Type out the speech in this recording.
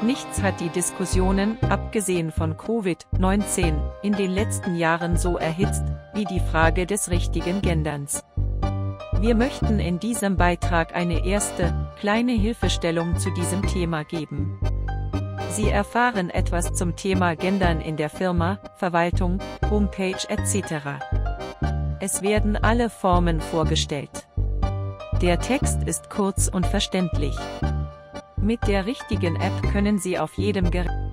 Nichts hat die Diskussionen, abgesehen von Covid-19, in den letzten Jahren so erhitzt, wie die Frage des richtigen Genderns. Wir möchten in diesem Beitrag eine erste, kleine Hilfestellung zu diesem Thema geben. Sie erfahren etwas zum Thema Gendern in der Firma, Verwaltung, Homepage etc. Es werden alle Formen vorgestellt. Der Text ist kurz und verständlich. Mit der richtigen App können Sie auf jedem Gerät